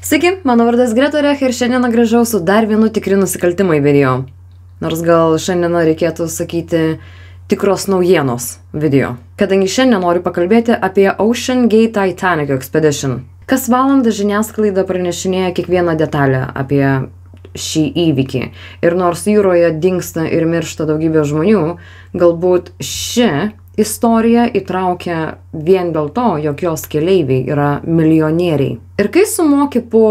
Sveiki, mano vardas Greta Rech ir šiandien grįžau su dar vienu tikri nusikaltimai video. Nors gal šiandien reikėtų sakyti tikros naujienos video. Kadangi šiandien noriu pakalbėti apie Ocean Gate Titanic Expedition. Kas valandą žiniasklaida pranešinėja kiekvieną detalę apie šį įvykį. Ir nors jūroje dingsta ir miršta daugybė žmonių, galbūt ši istorija įtraukia vien dėl to, jog jos keleiviai yra milijonieriai. Ir kai sumoki po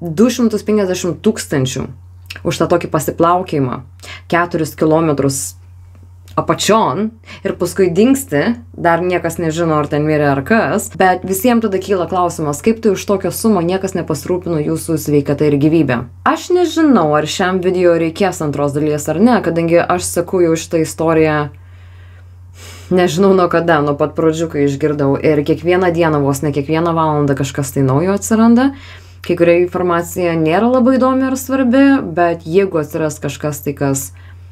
250 000 už tą tokį pasiplaukimą 4 kilometrus apačion ir paskui dingsti, dar niekas nežino, ar ten mirė ar kas, bet visiems tada kyla klausimas, kaip tai už tokią sumą niekas nepasirūpino jūsų sveikatą ir gyvybę. Aš nežinau, ar šiam video reikės antros dalies ar ne, kadangi aš seku jau šitą istoriją nežinau nuo kada, nuo pat pradžių, kai išgirdau. Ir kiekvieną dieną, vos ne kiekvieną valandą kažkas tai naujo atsiranda. Kai kuria informacija nėra labai įdomi ar svarbi, bet jeigu atsiras kažkas tai, kas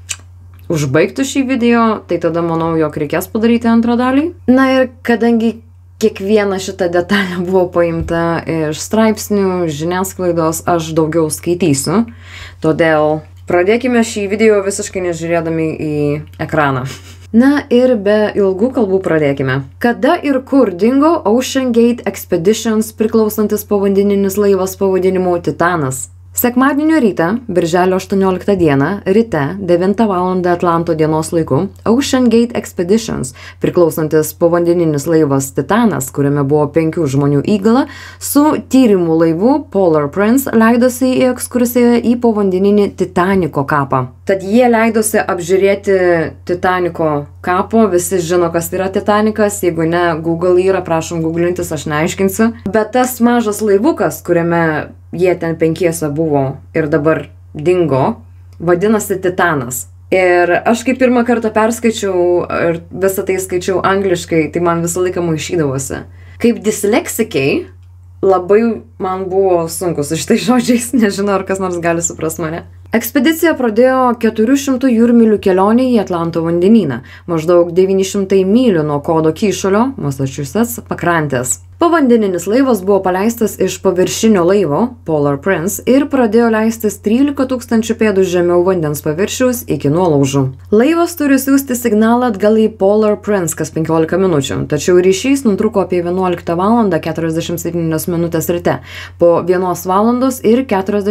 užbaigtų šį video, tai tada manau, jog reikės padaryti antrą dalį. Na ir kadangi kiekviena šita detalė buvo paimta iš straipsnių, žiniasklaidos, aš daugiau skaitysiu. Todėl pradėkime šį video visiškai nežiūrėdami į ekraną. Na ir be ilgų kalbų pradėkime. Kada ir kur dingo Ocean Gate Expeditions priklausantis povandeninis laivas pavadinimu Titanas? Sekmadienio rytą, birželio 18 dieną, ryte 9 val. Atlanto dienos laiku, Ocean Gate Expeditions, priklausantis povandeninis laivas Titanas, kuriame buvo 5 žmonių įgula, su tyrimų laivu Polar Prince leidosi į ekskursiją į povandeninį Titaniko kapą. Tad jie leidosi apžiūrėti Titaniko kapo, visi žino, kas yra Titanikas, jeigu ne, Google yra, prašom googlintis, aš neaiškinsiu. Bet tas mažas laivukas, kuriame jie ten 5 buvo ir dabar dingo, vadinasi Titanas. Ir aš kaip pirmą kartą perskaičiau ir visą tai skaičiau angliškai, tai man visą laiką maišydavosi. Kaip disleksikiai, labai man buvo sunku su šitais žodžiais, nežinau, ar kas nors gali suprast mane. Ekspedicija pradėjo 400 jūrmylių kelionę į Atlanto vandenyną, maždaug 900 mylių nuo Kodo kyšulio, Massachusetts, pakrantės. Povandeninis laivas buvo paleistas iš paviršinio laivo, Polar Prince, ir pradėjo leistis 13 000 pėdų žemiau vandens paviršiaus iki nuolaužų. Laivas turi siųsti signalą atgal į Polar Prince kas 15 minučių, tačiau ryšys nutrūko apie 11 val. 47 minutės ryte, po 1 val. Ir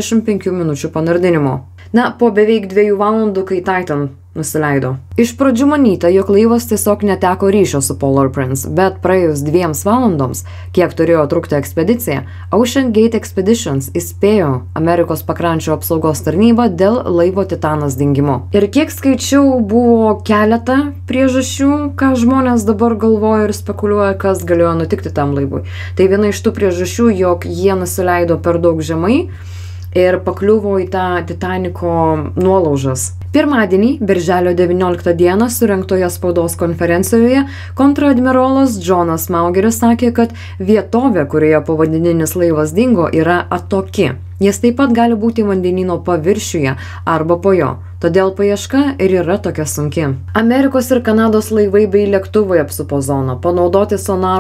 45 minučių panardinimo. Na, po beveik 2 valandų, kai Titan nusileido. Iš pradžių manyta, jog laivas tiesiog neteko ryšio su Polar Prince, bet praėjus 2 valandoms, kiek turėjo trukti ekspedicija, Ocean Gate Expeditions įspėjo Amerikos pakrančių apsaugos tarnybą dėl laivo Titanas dingimo. Ir kiek skaičiau, buvo keletą priežasčių, ką žmonės dabar galvoja ir spekuliuoja, kas galėjo nutikti tam laivui. Tai viena iš tų priežasčių, jog jie nusileido per daug žemai ir pakliuvo į tą Titaniko nuolaužas. Pirmadienį, birželio 19 dieną, surengtoje spaudos konferencijoje, kontradmirolas Johnas Maugeris sakė, kad vietovė, kurioje povandeninis laivas dingo, yra atoki. Jis taip pat gali būti vandenyno paviršiuje arba po jo. Todėl paieška ir yra tokia sunki. Amerikos ir Kanados laivai bei lėktuvai apsupo zoną, panaudoti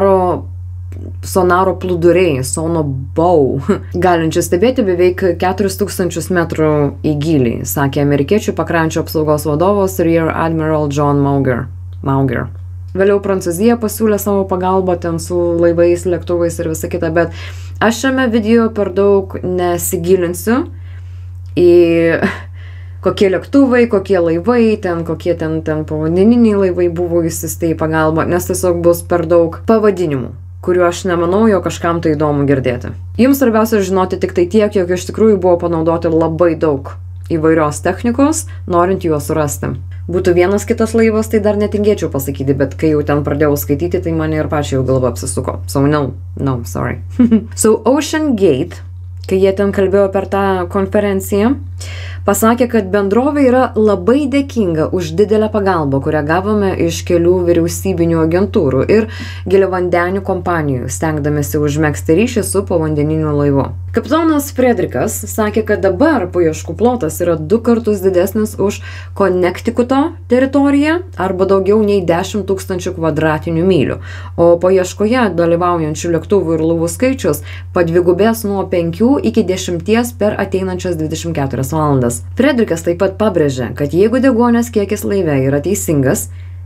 sonaro plūduriai, sonobow, galinčių stebėti beveik 4000 metrų į gylį, sakė amerikiečių pakrančių apsaugos vadovas Rear Admiral John Mauger. Vėliau Prancūzija pasiūlė savo pagalbą ten su laivais, lėktuvais ir visa kita, bet aš šiame video per daug nesigilinsiu į kokie lėktuvai, kokie laivai, kokie ten povandeniniai laivai buvo įsiusti į pagalbą, nes tiesiog bus per daug pavadinimų, kuriuo aš nemanau, jo kažkam tai įdomu girdėti. Jums svarbiausia žinoti tik tai tiek, jog iš tikrųjų buvo panaudoti labai daug įvairios technikos, norint juos surasti. Būtų vienas kitas laivas, tai dar netingėčiau pasakyti, bet kai jau ten pradėjau skaityti, tai mane ir pačiai jau galva apsisuko. So no, sorry. So Ocean Gate, kai jie ten kalbėjo per tą konferenciją, pasakė, kad bendrovė yra labai dėkinga už didelę pagalbą, kurią gavome iš kelių vyriausybinių agentūrų ir giliavandenių kompanijų, stengdamėsi užmegzti ryšį su povandeniniu laivu. Kapitonas Frederikas sakė, kad dabar paieškų plotas yra 2 kartus didesnis už Konektikuto teritoriją arba daugiau nei 10 000 kvadratinių mylių, o paieškoje dalyvaujančių lėktuvų ir laivų skaičius padvigubės nuo 5 iki 10 per ateinančias 24 valandas. Frederikas taip pat pabrėžė, kad jeigu deguonies kiekis laive yra teisingas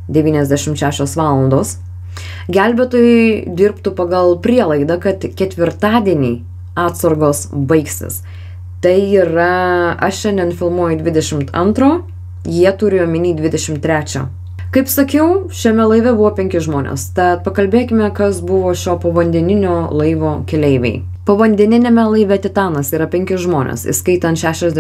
96 valandos, gelbėtojai dirbtų pagal prielaidą, kad ketvirtadienį atsargos baigsis. Tai yra, aš šiandien filmuoju 22, jie turi omeny 23. Kaip sakiau, šiame laive buvo 5 žmonės, tad pakalbėkime, kas buvo šio povandeninio laivo keleiviai. Povandeninėme laive Titanas yra 5 žmonės, įskaitant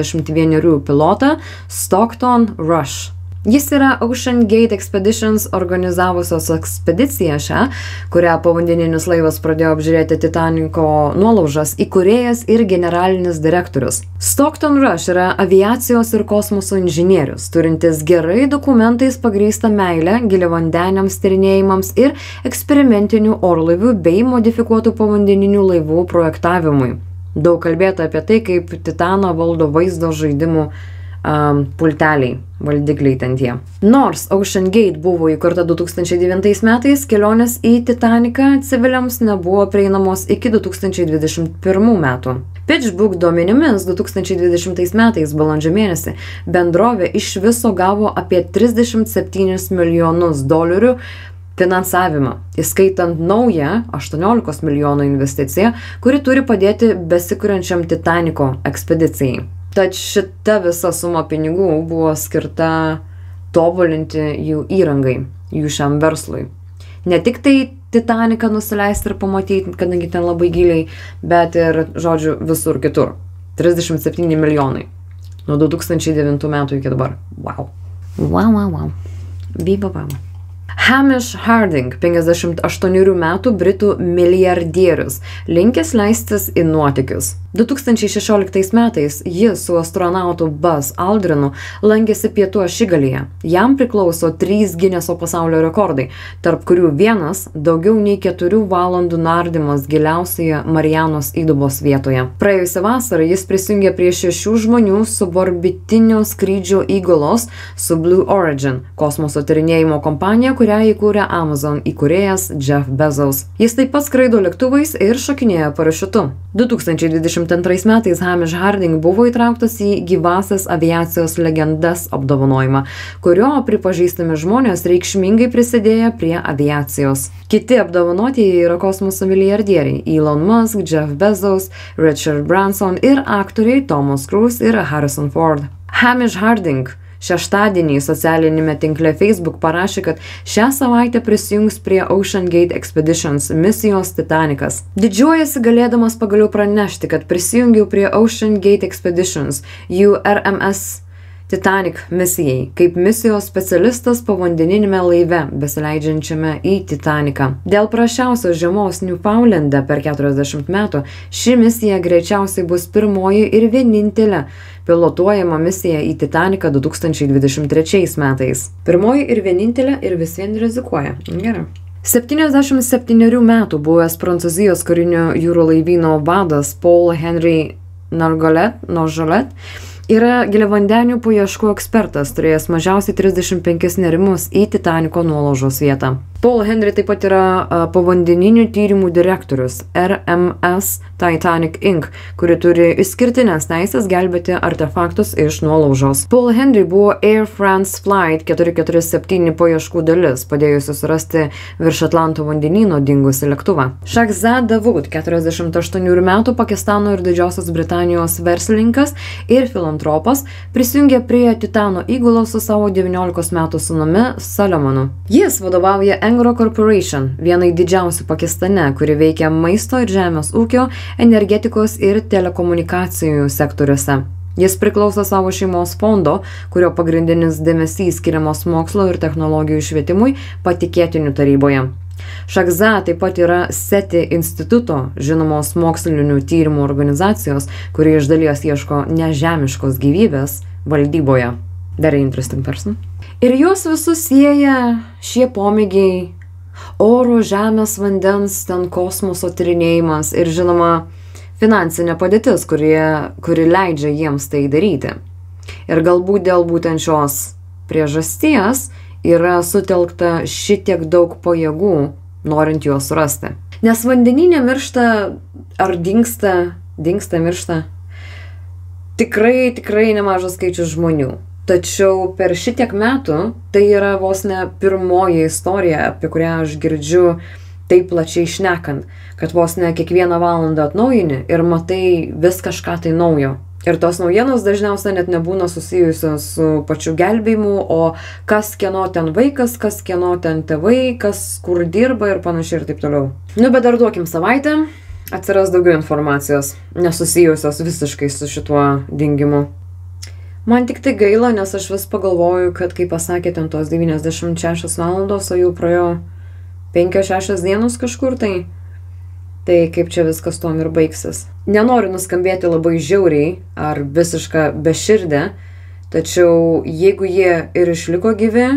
61 pilotą Stockton Rush. Jis yra Ocean Gate Expeditions organizavusios ekspediciją šią, kurią povandeninis laivas pradėjo apžiūrėti Titaniko nuolaužas, įkūrėjas ir generalinis direktorius. Stockton Rush yra aviacijos ir kosmoso inžinierius, turintis gerai dokumentais pagrįstą meilę giliavandeniams tyrinėjimams ir eksperimentinių orlaivių bei modifikuotų povandeninių laivų projektavimui. Daug kalbėta apie tai, kaip Titaną valdo vaizdo žaidimų pulteliai, valdikliai ten tie. Nors Ocean Gate buvo įkurta 2009 metais, kelionės į Titaniką civiliams nebuvo prieinamos iki 2021 metų. PitchBook duomenimis 2020 metais balandžio mėnesį bendrovė iš viso gavo apie $37 milijonus finansavimą, įskaitant naują 18 milijonų investiciją, kuri turi padėti besikuriančiam Titaniko ekspedicijai. Tad šita visa suma pinigų buvo skirta tobulinti jų įrangai, jų šiam verslui. Ne tik tai Titaniką nusileisti ir pamatyti, kadangi ten labai giliai, bet ir, žodžiu, visur kitur. 37 milijonai. Nuo 2009 metų iki dabar. Wow. Wow. Viva. Hamish Harding, 58 metų britų milijardierius, linkęs leistis į nuotykius. 2016 metais jis su astronautu Buzz Aldrinu lankėsi pietų ašigalyje. Jam priklauso 3 Gineso pasaulio rekordai, tarp kurių vienas daugiau nei 4 valandų nardymas giliausioje Marianos įdubos vietoje. Praėjusią vasarą jis prisijungė prie 6 žmonių suborbitinio skrydžio įgulos su Blue Origin, kosmoso tyrinėjimo kompanija, kurią įkūrė Amazon įkūrėjas Jeff Bezos. Jis taip pat skraido lėktuvais ir šokinėja parašiutu. 2022 metais Hamish Harding buvo įtrauktas į gyvasias aviacijos legendas apdovanojimą, kurio pripažįstami žmonės reikšmingai prisidėjo prie aviacijos. Kiti apdovanotieji yra kosmoso milijardieriai Elon Musk, Jeff Bezos, Richard Branson ir aktoriai Thomas Cruise ir Harrison Ford. Hamish Harding šeštadienį socialinėme tinkle Facebook parašė, kad šią savaitę prisijungs prie Ocean Gate Expeditions misijos Titanikas. Didžiuojasi galėdamas pagaliau pranešti, kad prisijungiau prie Ocean Gate Expeditions, URMS Titanic misijai, kaip misijos specialistas povandeninėme laive, besileidžiančiame į Titaniką. Dėl prasčiausios žiemos Newfoundlande per 40 metų, ši misija greičiausiai bus pirmoji ir vienintelė pilotuojama misija į Titaniką 2023 metais. Pirmoji ir vienintelė ir vis vien rizikuoja. Gerai. 77 metų buvęs Prancūzijos karinio jūrų laivyno vadas Paul Henry Nargeolet yra giliavandenių paieškų ekspertas, turėjęs mažiausiai 35 nerimus į Titaniko nuolaužos vietą. Paul Henry taip pat yra povandeninių tyrimų direktorius RMS Titanic Inc., kuri turi išskirtinės teisės gelbėti artefaktus iš nuolaužos. Paul Henry buvo Air France Flight 447 paieškų dalis, padėjusi surasti virš Atlanto vandenyno dingusį lėktuvą. Shahzad Dawood, 48 metų Pakistano ir Didžiosios Britanijos verslininkas ir filantropas, prisijungė prie Titano įgulos su savo 19 metų sūnumi Salomonu. Jis vadovauja Engro Corporation, vienai didžiausių Pakistane, kuri veikia maisto ir žemės ūkio, energetikos ir telekomunikacijų sektoriuose. Jis priklauso savo šeimos fondo, kurio pagrindinis dėmesys skiriamas mokslo ir technologijų švietimui patikėtinių taryboje. SHACZA taip pat yra SETI instituto, žinomos mokslinių tyrimų organizacijos, kuri iš dalies ieško nežemiškos gyvybės valdyboje. Very interesting person. Ir juos visus sieja šie pomėgiai oro, žemės, vandens, ten kosmoso tyrinėjimas ir žinoma finansinė padėtis, kuri leidžia jiems tai daryti. Ir galbūt dėl būtent šios priežasties yra sutelkta šitiek daug pajėgų, norint juos surasti. Nes vandenyne miršta ar miršta tikrai nemažas skaičius žmonių. Tačiau per šitiek metų tai yra vos ne pirmoji istorija, apie kurią aš girdžiu taip plačiai šnekant, kad vos ne kiekvieną valandą atnaujini ir matai vis kažką tai naujo. Ir tos naujienos dažniausiai net nebūna susijusios su pačiu gelbėjimu, o kas kieno ten vaikas, kas kieno ten tėvai, kas kur dirba ir panašiai ir taip toliau. Bet dar duokim savaitę, atsiras daugiau informacijos, nesusijusios visiškai su šituo dingimu. Man tik tai gaila, nes aš vis pagalvoju, kad kai pasakė ten tos 96 valandos, o jau praėjo 5-6 dienos kažkur, tai kaip čia viskas tuom ir baigsis. Nenoriu nuskambėti labai žiauriai ar visišką beširdę, tačiau jeigu jie ir išliko gyvi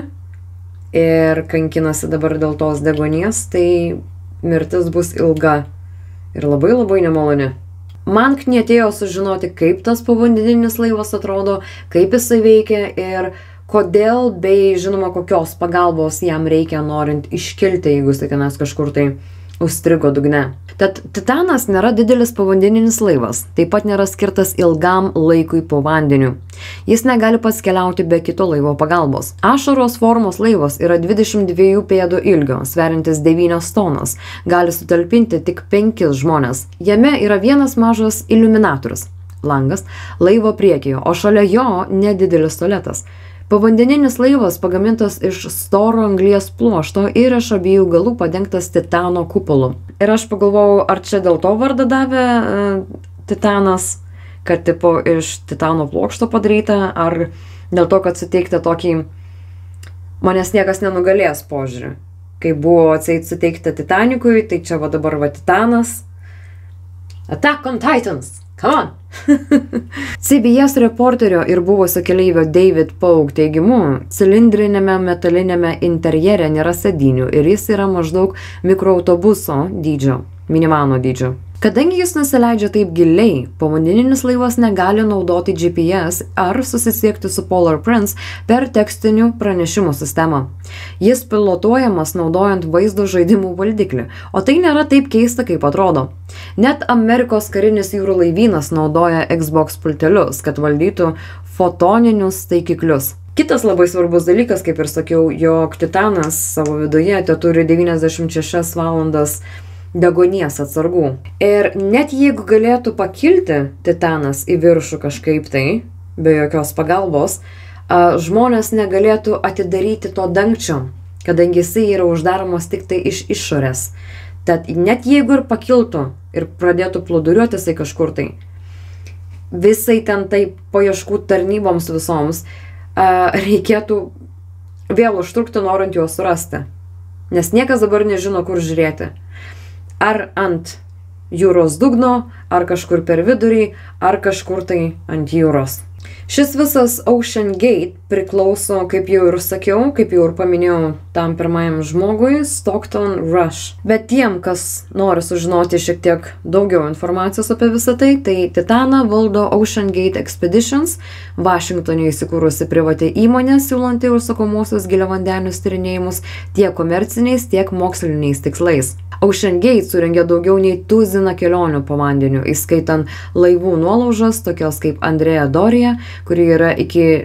ir kankinasi dabar dėl tos deguonies, tai mirtis bus ilga ir labai nemaloni. Man knietėjo sužinoti, kaip tas povandeninis laivas atrodo, kaip jisai veikia ir kodėl bei, žinoma, kokios pagalbos jam reikia norint iškilti, jeigu jisai tenais kažkur tai užstrigo dugne. Tad Titanas nėra didelis povandeninis laivas, taip pat nėra skirtas ilgam laikui po vandeniu. Jis negali pats keliauti be kito laivo pagalbos. Ašaros formos laivas yra 22 pėdų ilgio, sveriantis 9 tonas, gali sutalpinti tik 5 žmonės. Jame yra vienas mažas iliuminatorius, langas, laivo priekyje, o šalia jo nedidelis tualetas. Povandeninis laivas pagamintas iš storo anglies pluošto ir iš abiejų galų padengtas titano kupolu. Ir aš pagalvojau, ar čia dėl to vardą davė Titanas, kad tipo iš titano plokšto padaryta, ar dėl to, kad suteikti tokį manęs niekas nenugalės požiūrį. Kai buvo atseit suteikta Titanikui, tai čia va dabar va Titanas. Attack on Titans! Come on! CBS reporterio ir buvusio keleivio David Paug teigimu, cilindrinėme metalinėme interjere nėra sėdynių ir jis yra maždaug mikroautobuso dydžio, minivano dydžio. Kadangi jis nusileidžia taip giliai, povandeninis laivas negali naudoti GPS ar susisiekti su Polar Prince per tekstinių pranešimų sistemą. Jis pilotuojamas naudojant vaizdo žaidimų valdiklį, o tai nėra taip keista, kaip atrodo. Net Amerikos karinis jūrų laivynas naudoja Xbox pultelius, kad valdytų fotoninius taikiklius. Kitas labai svarbus dalykas, kaip ir sakiau, jog Titanas savo viduje turi 96 valandas deguonies atsargų. Ir net jeigu galėtų pakilti Titanas į viršų kažkaip tai, be jokios pagalbos, žmonės negalėtų atidaryti to dangčio, kadangi jisai yra uždaromas tik tai iš išorės. Tad net jeigu ir pakiltų ir pradėtų plūduriuoti jisai kažkur tai, visai ten tai paieškų tarnyboms visoms reikėtų vėl užtrukti norint juos surasti. Nes niekas dabar nežino, kur žiūrėti. Ar ant jūros dugno, ar kažkur per vidurį, ar kažkur tai ant jūros. Šis visas Ocean Gate priklauso, kaip jau ir sakiau, kaip jau ir paminėjau tam pirmajam žmogui, Stockton Rush. Bet tiem, kas nori sužinoti šiek tiek daugiau informacijos apie visą tai, tai Titaną valdo Ocean Gate Expeditions, Vašingtone įsikūrusi privati įmonė, siūlanti užsakomuosius giliavandenius tyrinėjimus tiek komerciniais, tiek moksliniais tikslais. Ocean Gate surengė daugiau nei 1000 kelionių po vandeniu, įskaitant laivų nuolaužas, tokios kaip Andrea Doria, kuri yra iki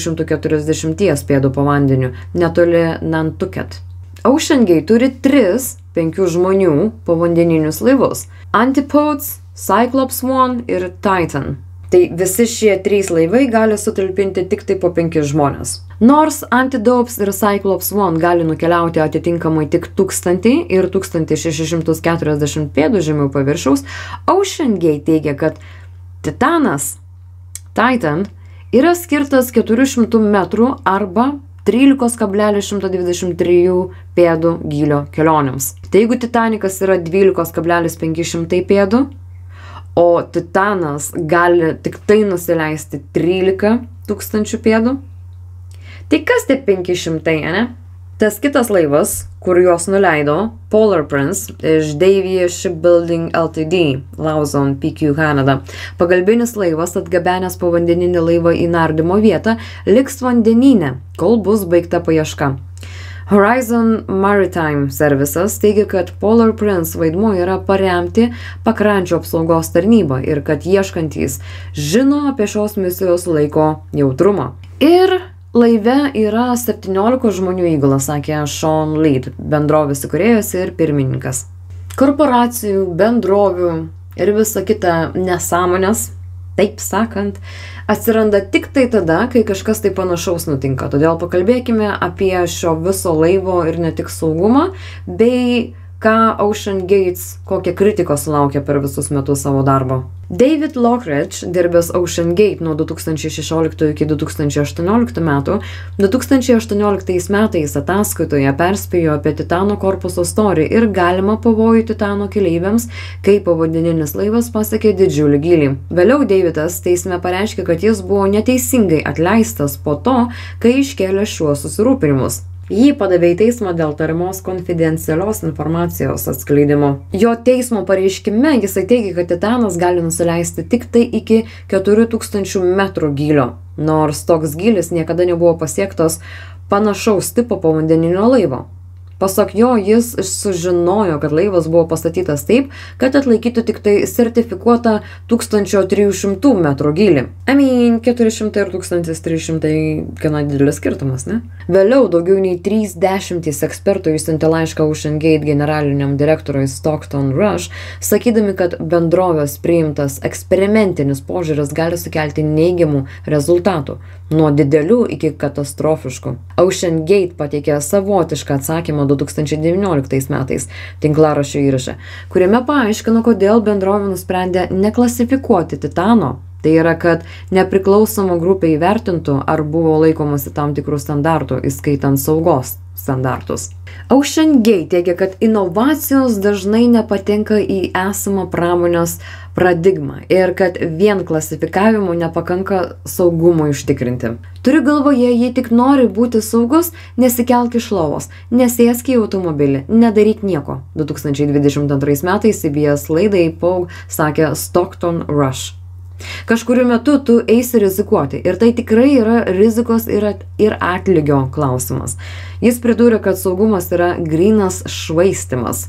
240 pėdų po vandeniu, netoli Nantucket. Ocean Gate turi 5 žmonių povandeninius laivus – Antipodes, Cyclops One ir Titan. Tai visi šie 3 laivai gali sutalpinti tik tai po 5 žmonės. Nors Antipodes ir Cyclops One gali nukeliauti atitinkamai tik 1000 ir 1640 pėdų žemiau paviršiaus, Ocean Gate teigia, kad Titanas, Titan, yra skirtas 400 metrų arba 13,123 pėdų gylio kelionėms. Tai jeigu Titanikas yra 12,500 pėdų, o Titanas gali tik tai nusileisti 13 000 pėdų, tai kas tie 500, ne? Tas kitas laivas, kur juos nuleido, Polar Prince iš Davie Shipbuilding Ltd, Lawson, PQ, Kanada. Pagalbinis laivas, atgabenęs povandeninį laivą į nardymo vietą, liks vandenyne, kol bus baigta paieška. Horizon Maritime Services teigia, kad Polar Prince vaidmuo yra paremti pakrančių apsaugos tarnybą ir kad ieškantys žino apie šios misijos laiko jautrumą. Ir laive yra 17 žmonių įgula, sakė Sean Lead, bendrovės įkūrėjas ir pirmininkas. Korporacijų, bendrovių ir visa kita nesąmonės, taip sakant, atsiranda tik tai tada, kai kažkas tai panašaus nutinka. Todėl pakalbėkime apie šio viso laivo ir ne tik saugumą, bei ką Ocean Gates, kokią kritiką sulaukė per visus metus savo darbo. David Lockridge, dirbęs Ocean Gate nuo 2016 iki 2018 metų, 2018 metais ataskaitoje perspėjo apie Titano korpuso storį ir galimą pavojų Titano keleiviams, kai povandeninis laivas pasiekė didžiulį gylį. Vėliau Davidas teisme pareiškė, kad jis buvo neteisingai atleistas po to, kai iškėlė šiuos susirūpinimus. Jį padavė į teismą dėl tarimos konfidencialios informacijos atskleidimo. Jo teismo pareiškime jisai teigia, kad Titanas gali nusileisti tik tai iki 4000 metrų gylio, nors toks gylis niekada nebuvo pasiektas panašaus tipo povandeninio laivo. Pasak jo, jis sužinojo, kad laivas buvo pastatytas taip, kad atlaikytų tik tai sertifikuotą 1300 metrų gylį. 400 ir 1300 gana didelis skirtumas, ne? Vėliau daugiau nei 30 ekspertų išsiuntė laišką Ocean Gate generaliniam direktoriui Stockton Rush, sakydami, kad bendrovės priimtas eksperimentinis požiūris gali sukelti neigiamų rezultatų, nuo didelių iki katastrofiškų. Ocean Gate pateikė savotišką atsakymą 2019 metais tinklaraščio įrašą, kuriame paaiškino, kodėl bendrovė nusprendė neklasifikuoti Titano. Tai yra, kad nepriklausoma grupė įvertintų, ar buvo laikomasi tam tikrų standartų, įskaitant saugos standartus. Ocean Gate teigia, kad inovacijos dažnai nepatenka į esamą pramonės paradigmą ir kad vien klasifikavimu nepakanka saugumui užtikrinti. Turiu galvoje, jei tik nori būti saugus, nesikelk iš lovos, nesėsk į automobilį, nedaryk nieko. 2022 metais CBS laidai Pogue sakė Stockton Rush. Kažkuriu metu tu eisi rizikuoti ir tai tikrai yra rizikos ir atlygio klausimas. Jis pridūrė, kad saugumas yra grynas švaistimas.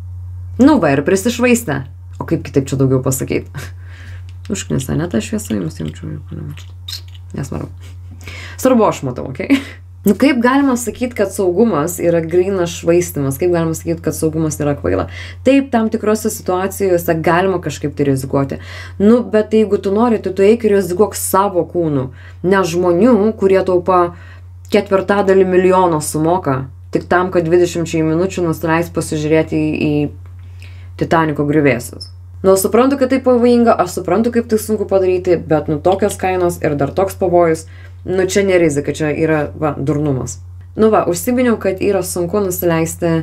Nu va, ir prisišvaistė. O kaip kitaip čia daugiau pasakyti? Užknisa, ne ta šviesa, jums jaučiu. Nesvarbu. Svarbu, aš matau, okei? Nu kaip galima sakyti, kad saugumas yra grynas švaistimas, kaip galima sakyti, kad saugumas yra kvaila. Taip, tam tikrose situacijose galima kažkaip tai rizikuoti. Nu, bet jeigu tu nori, tai tu eik ir rizikuok savo kūnu, ne žmonių, kurie taupa 1/4 milijono sumoka, tik tam, kad 20 minučių nusileis pasižiūrėti į Titaniko griuvėsius. Nu, suprantu, kad tai pavojinga, aš suprantu, kaip tai sunku padaryti, bet nu tokios kainos ir dar toks pavojus, nu čia ne rizika, čia yra, va, durnumas. Nu va, užsiminiau, kad yra sunku nusileisti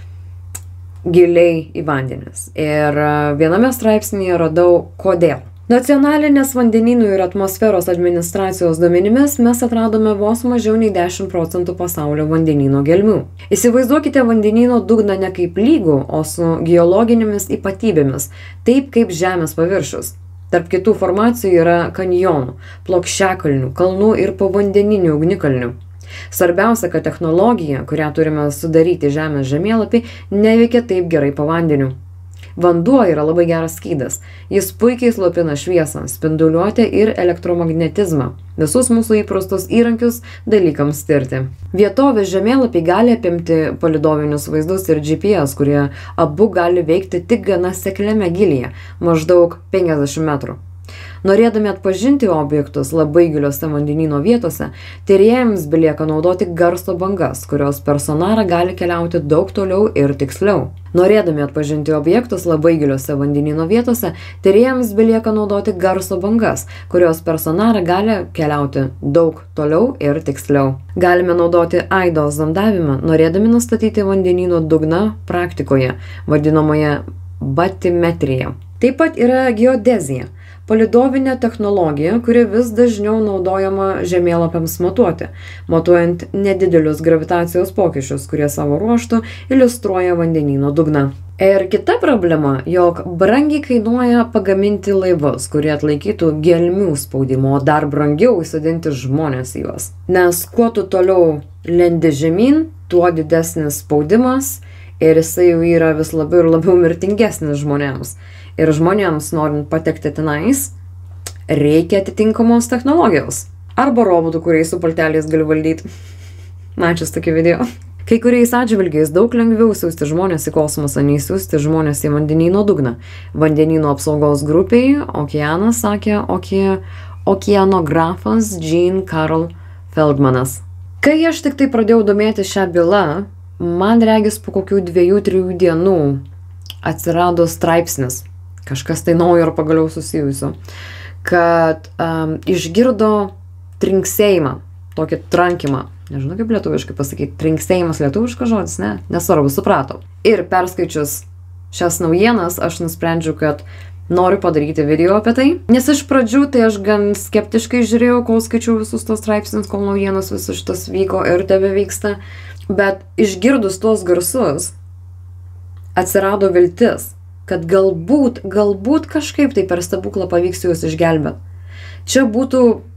giliai į vandenis. Ir viename straipsnėje radau, kodėl. Nacionalinės vandenynų ir atmosferos administracijos duomenimis mes atradome vos mažiau nei 10% pasaulio vandenyno gelmių. Įsivaizduokite vandenyno dugną ne kaip lygų, o su geologinėmis ypatybėmis, taip kaip Žemės paviršius. Tarp kitų formacijų yra kanjonų, plokščiakalnių, kalnų ir povandeninių ugnikalnių. Svarbiausia, kad technologija, kurią turime sudaryti Žemės žemėlapį, neveikia taip gerai po vandeniu. Vanduo yra labai geras skydas. Jis puikiai slopina šviesą, spinduliuotę ir elektromagnetizmą. Visus mūsų įprastus įrankius dalykams tirti. Vietovės žemėlapiai gali apimti palydovinius vaizdus ir GPS, kurie abu gali veikti tik gana sekliame gylyje, maždaug 50 metrų. Norėdami atpažinti objektus labai giliuose vandenyno vietose, tyrėjams belieka naudoti garso bangas, kurios per sonarą gali keliauti daug toliau ir tiksliau. Norėdami atpažinti objektus labai giliuose vandenyno vietose, tyrėjams belieka naudoti garso bangas, kurios per sonarą gali keliauti daug toliau ir tiksliau. Galime naudoti aido zondavimą, norėdami nustatyti vandenyno dugną praktikoje, vadinamoje batimetrija. Taip pat yra geodezija. Palidovinė technologija, kuri vis dažniau naudojama žemėlapiams matuoti, matuojant nedidelius gravitacijos pokyčius, kurie savo ruožtu iliustruoja vandenyno dugną. Ir kita problema, jog brangiai kainuoja pagaminti laivus, kurie atlaikytų gelmių spaudimo, o dar brangiau įsodinti žmonės į juos. Nes kuo tu toliau lendi žemyn, tuo didesnis spaudimas ir jisai jau yra vis labiau ir labiau mirtingesnis žmonėms. Ir žmonėms, norint patekti tenais, reikia atitinkamos technologijos. Arba robotų, kuriais su pulteliais gali valdyti. Mačius tokį video. Kai kuriais atžvilgiais daug lengviau siųsti žmonės į kosmosą, nei siųsti žmonės į vandenyno dugną. Vandenyno apsaugos grupiai Okeanas sakė okeanografas Gene Carl Feldmanas. Kai aš tik tai pradėjau domėti šią bylą, man regis po kokių 2-3 dienų atsirado straipsnis. Kažkas tai naujo ir pagaliau susijusio, kad išgirdo trinksėjimą, tokį trankimą. Nežinau, kaip lietuviškai pasakyti, trinksėjimas lietuviškas žodis, ne? Nesvarbu, supratau. Ir perskaičius šias naujienas, aš nusprendžiau, kad noriu padaryti video apie tai. Nes iš pradžių tai aš gan skeptiškai žiūrėjau, kol skaičiau visus tos straipsnius, kol naujienas visus šitas vyko ir tebe vyksta. Bet išgirdus tuos garsus, atsirado viltis, kad galbūt kažkaip tai per stebuklą pavyks juos išgelbėti. Čia būtų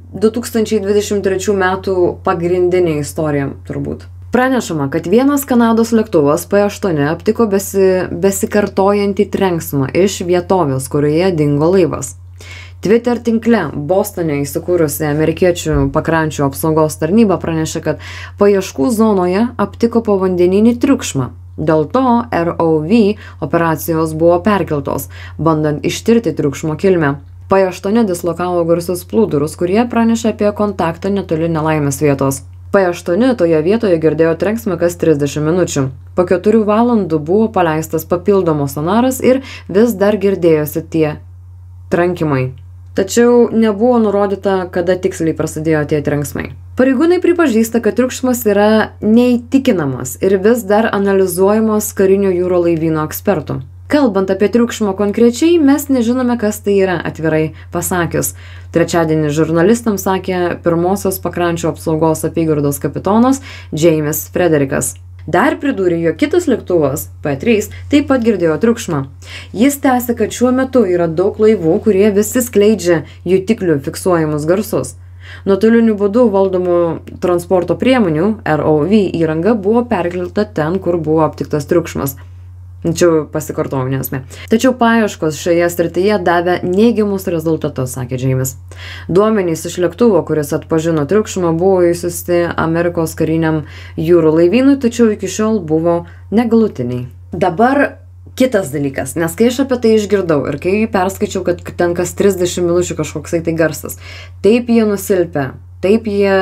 2023 metų pagrindinė istorija, turbūt. Pranešama, kad vienas Kanados lėktuvas P8 aptiko besikartojantį trenksmą iš vietovės, kurioje dingo laivas. Twitter tinkle Bostone įsikūrusi amerikiečių pakrančių apsaugos tarnyba pranešė, kad paieškų zonoje aptiko povandeninį triukšmą. Dėl to ROV operacijos buvo perkeltos, bandant ištirti triukšmo kilmę. P8 dislokavo garsius plūdurus, kurie pranešė apie kontaktą netoli nelaimės vietos. P8 toje vietoje girdėjo trenksmą kas 30 minučių. Po 4 valandų buvo paleistas papildomas sonaras ir vis dar girdėjosi tie trankimai. Tačiau nebuvo nurodyta, kada tiksliai prasidėjo tie trenksmai. Pareigūnai pripažįsta, kad triukšmas yra neįtikinamas ir vis dar analizuojamas karinio jūro laivyno ekspertų. Kalbant apie triukšmą konkrečiai, mes nežinome, kas tai yra, atvirai pasakius. Trečiadienį žurnalistams sakė pirmosios pakrančių apsaugos apygardos kapitonas James Frederikas. Dar pridūrė, jog kitas lėktuvas, P3, taip pat girdėjo triukšmą. Jis tęsė, kad šiuo metu yra daug laivų, kurie visi skleidžia jutiklių fiksuojamus garsus. Nuotoliniu būdu valdomų transporto priemonių ROV įranga buvo perkelta ten, kur buvo aptiktas triukšmas. Čia pasikartojau, nesmė. Tačiau paieškos šioje srityje davė neigiamus rezultatus, sakė James. Duomenys iš lėktuvo, kuris atpažino triukšmą, buvo įsiusti Amerikos kariniam jūrų laivynui, tačiau iki šiol buvo negalutiniai. Dabar kitas dalykas, nes kai aš apie tai išgirdau ir kai perskaičiau, kad ten kas 30 minučių kažkoksai tai garsas, taip jie nusilpė, taip jie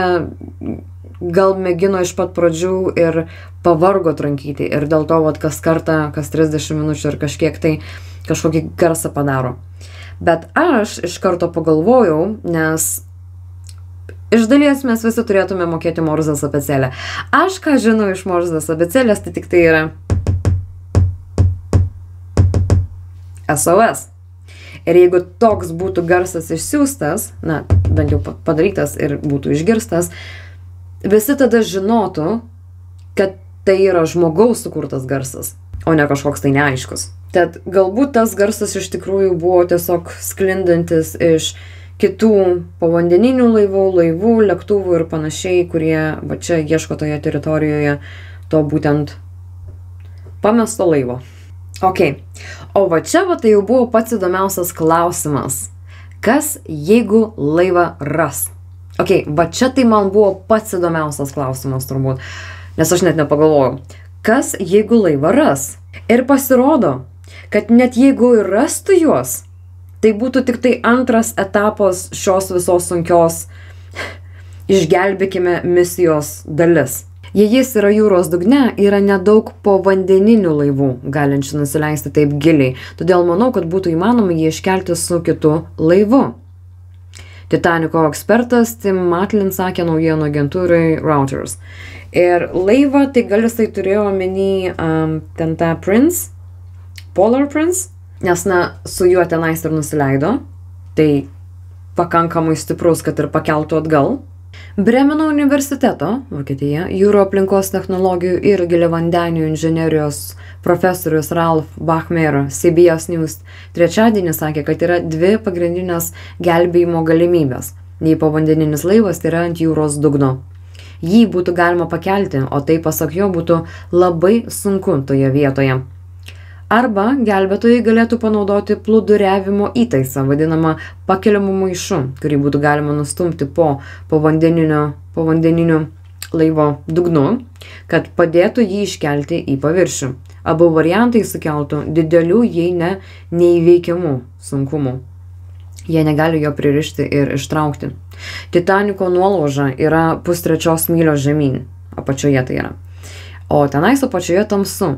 gal mėgino iš pat pradžių ir pavargo trankyti ir dėl to kas kartą, kas 30 minučių ir kažkiek tai kažkokį garsą padaro. Bet aš iš karto pagalvojau, nes iš dalies mes visi turėtume mokėti Morzės abėcėlę. Aš ką žinau iš Morzės abėcėlės, tai tik tai yra SOS. Ir jeigu toks būtų garsas išsiųstas, na, bent jau padarytas ir būtų išgirstas, visi tada žinotų, kad tai yra žmogaus sukurtas garsas, o ne kažkoks tai neaiškus. Tad galbūt tas garsas iš tikrųjų buvo tiesiog sklindantis iš kitų povandeninių laivų, lėktuvų ir panašiai, kurie va čia ieško toje teritorijoje to būtent pamesto laivo. Ok, o va čia va tai jau buvo pats įdomiausias klausimas. Kas jeigu laivą ras? Ok, va čia tai man buvo pats įdomiausias klausimas turbūt, nes aš net nepagalvojau. Kas jeigu laivą ras? Ir pasirodo, kad net jeigu ir rastų juos, tai būtų tik tai antras etapas šios visos sunkios išgelbėkime misijos dalis. Jei jis yra jūros dugne, yra nedaug povandeninių laivų, galinčių nusileisti taip giliai, todėl manau, kad būtų įmanoma jį iškelti su kitu laivu. Titaniko ekspertas Tim Matlin sakė naujienų agentūrai Reuters. Ir laivą, tai gal jisai turėjo omeny ten tą Prince, Polar Prince, nes su juo tenais ir nusileido, tai pakankamai stiprus, kad ir pakeltų atgal. Bremeno universiteto, Vokietija, jūrų aplinkos technologijų ir giliavandenių inžinerijos profesorius Ralf Bachmer CBS News trečiadienį sakė, kad yra dvi pagrindinės gelbėjimo galimybės. Jei povandeninis laivas yra ant jūros dugno. Jį būtų galima pakelti, o tai pasak jo būtų labai sunku toje vietoje. Arba gelbėtojai galėtų panaudoti plūduriavimo įtaisą, vadinamą pakeliamų maišu, kurį būtų galima nustumti po povandeniniu laivo dugnu, kad padėtų jį iškelti į paviršių. Abu variantai sukeltų didelių, jei ne neįveikiamų sunkumų. Jie negali jo pririšti ir ištraukti. Titaniko nuolauža yra 2,5 mylios žemyn, apačioje tai yra. O tenais apačioje tamsu.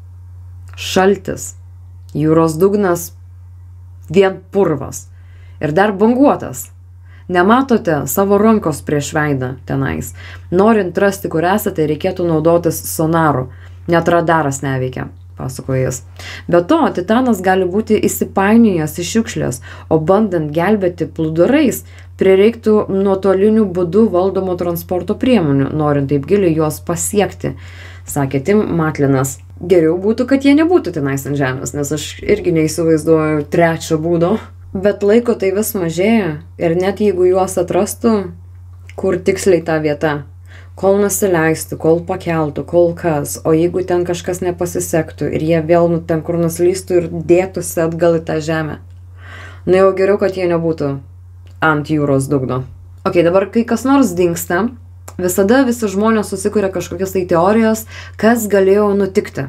Šaltis, jūros dugnas, vien purvas ir dar banguotas. Nematote savo rankos prieš veidą tenais. Norint rasti, kur esate, reikėtų naudotis sonaru. Net radaras neveikia, pasakoja jis. Be to, Titanas gali būti įsipainiojęs į šiukšlės, o bandant gelbėti plūdurais, prireiktų nuotoliniu būdu valdomų transporto priemonių, norint taip giliai juos pasiekti, sakė Tim Matlinas. Geriau būtų, kad jie nebūtų tenais ant žemės, nes aš irgi neįsivaizduoju trečio būdo. Bet laiko tai vis mažėja ir net jeigu juos atrastų, kur tiksliai ta vieta, kol nusileistų, kol pakeltų, kol kas, o jeigu ten kažkas nepasisektų ir jie vėl ten kur nuslystų ir dėtųsi atgal į tą žemę. Jau geriau, kad jie nebūtų ant jūros dugno. Ok, dabar kai kas nors dingsta, visada visi žmonės susikuria kažkokias tai teorijas, kas galėjo nutikti.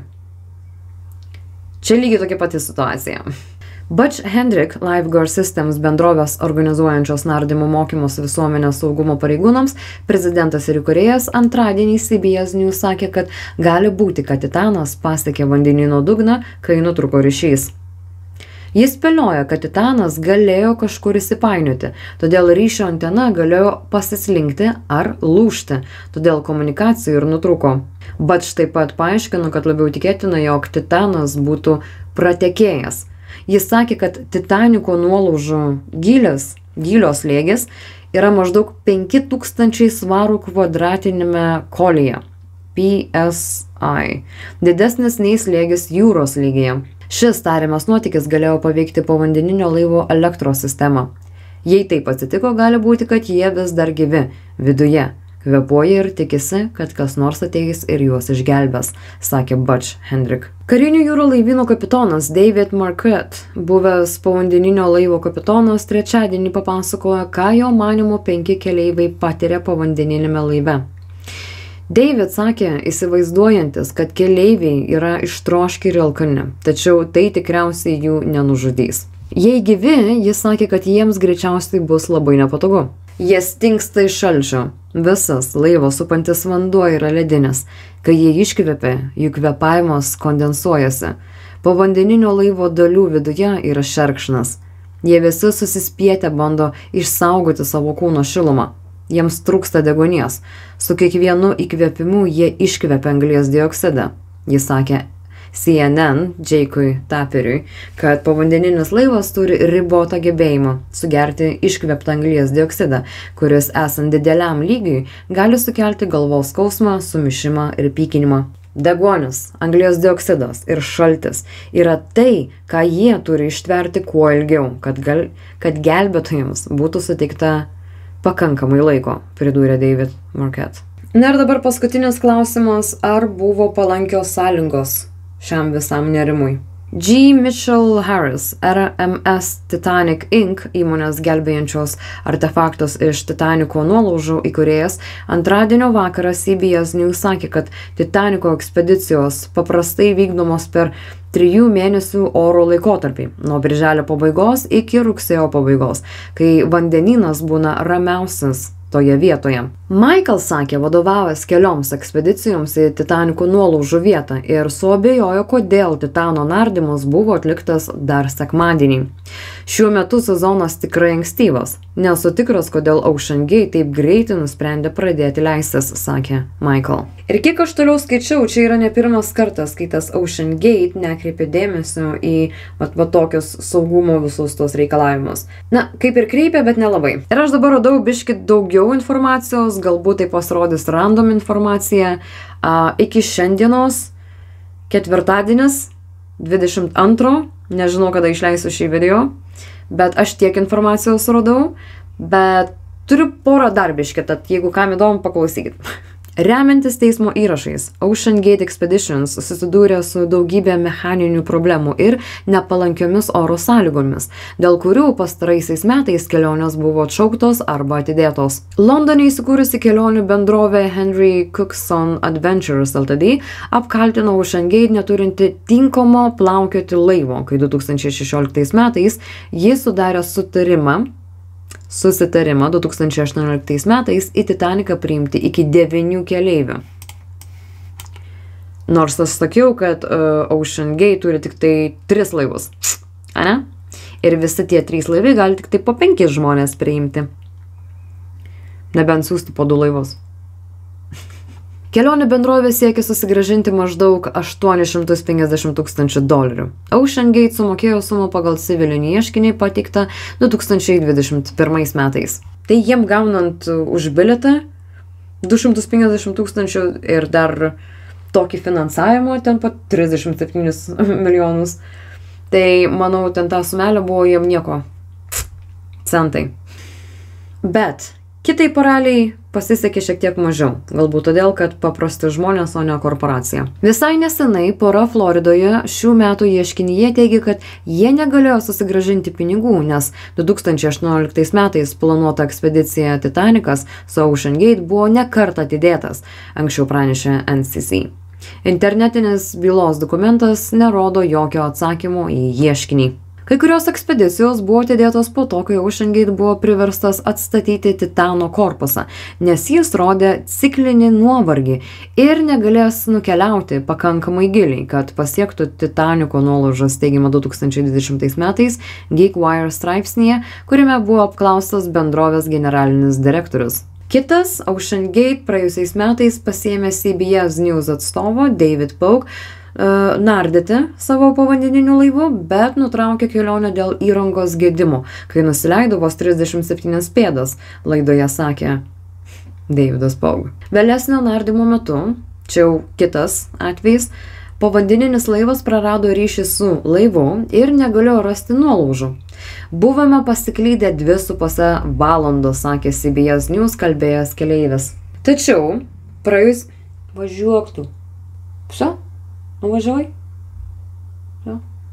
Čia lygiai tokia pati situacija. Butch Hendrick, Lifeguard Systems bendrovės organizuojančios nardymo mokymus visuomenės saugumo pareigūnams, prezidentas ir įkūrėjas antradienį CBS News sakė, kad gali būti, kad Titanas pasiekė vandenyno dugną, kai nutrūko ryšys. Jis spėlioja, kad Titanas galėjo kažkur įsipainioti, todėl ryšio antena galėjo pasislinkti ar lūžti, todėl komunikacija ir nutrūko. Butch taip pat paaiškino, kad labiau tikėtina, jog Titanas būtų pratekėjęs. Jis sakė, kad Titaniko nuolaužų gylio slėgis yra maždaug 5000 svarų kvadratinėme kolyje, PSI, didesnis nei slėgis jūros lygyje. Šis tariamas nuotykis galėjo paveikti povandeninio laivo elektros sistemą. Jei taip atsitiko, gali būti, kad jie vis dar gyvi viduje, kvėpuoja ir tikisi, kad kas nors ateis ir juos išgelbės, sakė Butch Hendrick. Karinių jūrų laivyno kapitonas David Marquette, buvęs povandeninio laivo kapitonas, trečiadienį papasakojo, ką jo manymu 5 keleiviai patiria povandeninėme laive. David sakė, įsivaizduojantis, kad keleiviai yra ištroškę ir alkani, tačiau tai tikriausiai jų nenužudys. Jei gyvi, jis sakė, kad jiems greičiausiai bus labai nepatogu. Jie stingsta iš šalčio. Visas laivo supantis vanduo yra ledinis. Kai jie iškvepia, jų kvėpavimas kondensuojasi. Povandeninio laivo dalių viduje yra šerkšnas. Jie visi susispietę bando išsaugoti savo kūno šilumą. Jiems trūksta deguonies. Su kiekvienu įkvėpimu jie iškvepia anglies dioksidą. Jis sakė CNN Jake'ui Taperiui, kad povandeninis laivas turi ribotą gebėjimą sugerti iškvėptą anglies dioksidą, kuris esant dideliam lygiui gali sukelti galvos skausmą, sumišimą ir pykinimą. Deguonis, anglies dioksidas ir šaltis yra tai, ką jie turi ištverti kuo ilgiau, kad gelbėtojams būtų suteikta pakankamai laiko, pridūrė David Marquette. Na ir dabar paskutinis klausimas, ar buvo palankios sąlygos šiam visam nerimui. G. Mitchell Harris, RMS Titanic Inc. įmonės gelbėjančios artefaktus iš Titaniko nuolaužų įkūrėjas antradienio vakarą CBS News sakė, kad Titaniko ekspedicijos paprastai vykdomos per 3 mėnesių oro laikotarpį, nuo birželio pabaigos iki rugsėjo pabaigos, kai vandenynas būna ramiausias toje vietoje. Michael sakė, vadovavęs kelioms ekspedicijoms į Titaniko nuolaužų vietą ir suabejojo, kodėl Titano nardymas buvo atliktas dar sekmadienį. Šiuo metu sezonas tikrai ankstyvas. Nesu tikras, kodėl Ocean Gate taip greitai nusprendė pradėti leistis, sakė Michael. Ir kiek aš toliau skaičiau, čia yra ne pirmas kartas, kai tas Ocean Gate nekreipė dėmesio į tokius saugumo visus tos reikalavimus. Na, kaip ir kreipė, bet nelabai. Ir aš dabar radau biškit daugiau informacijos, galbūt tai pasirodys random informacija. Iki šiandienos, ketvirtadienis, 22, nežinau, kada išleisiu šį video, bet aš tiek informacijos radau, bet turiu porą darbiškį, tad jeigu kam įdomu, paklausykit. Remiantis teismo įrašais, Ocean Gate Expeditions susidūrė su daugybė mechaninių problemų ir nepalankiomis oro sąlygomis, dėl kurių pastaraisiais metais kelionės buvo atšauktos arba atidėtos. Londone įsikūrusi kelionių bendrovė Henry Cookson Adventures Ltd. Apkaltino Ocean Gate neturinti tinkamo plaukioti laivo, kai 2016 metais jis sudarė susitarimą 2018 metais į Titaniką priimti iki 9 keleivių. Nors aš sakiau, kad Ocean Gate turi tik tai 3 laivus. Ane? Ir visi tie 3 laivai gali tik tai po 5 žmonės priimti. Nebent siųsti po 2 laivus. Kelionių bendrovė siekia susigrąžinti maždaug $850 000. Ocean Gate sumokėjo sumą pagal civilinį ieškinį pateiktą 2021 metais. Tai jiem gaunant už bilietą 250 000 ir dar tokį finansavimą, ten pat 37 milijonus. Tai, manau, ten ta sumelė buvo jiem nieko. Centai. Bet kitai poraliai pasisekė šiek tiek mažiau, galbūt todėl, kad paprasti žmonės, o ne korporacija. Visai nesenai pora Floridoje šių metų ieškinyje teigia, kad jie negalėjo susigrąžinti pinigų, nes 2018 metais planuota ekspedicija Titanikas su Ocean Gate buvo ne kartą atidėtas, anksčiau pranešė NCC. Internetinis bylos dokumentas nerodo jokio atsakymo į ieškinį. Kai kurios ekspedicijos buvo atidėtos po to, kai Ocean Gate buvo priverstas atstatyti Titano korpusą, nes jis rodė ciklinį nuovargį ir negalės nukeliauti pakankamai giliai, kad pasiektų Titaniko nuolaužos teigiamą 2020 metais GeekWire straipsnyje, kuriame buvo apklaustas bendrovės generalinis direktorius. Kitas Ocean Gate praėjusiais metais pasiėmė CBS News atstovo David Pogue nardyti savo povandeniniu laivu, bet nutraukė kelionę dėl įrangos gedimo, kai nusileido vos 37 pėdas, laidoje sakė Davidas Pogue. Vėlesnio nardymo metu, čia jau kitas atvejis, povandeninis laivas prarado ryšį su laivu ir negalėjo rasti nuolaužų. Buvome pasiklydę 2,5 valandos, sakė CBS News kalbėjęs keleivis. Tačiau praėjus važiuok tu. Psa? Nuvažiuoj? Ja.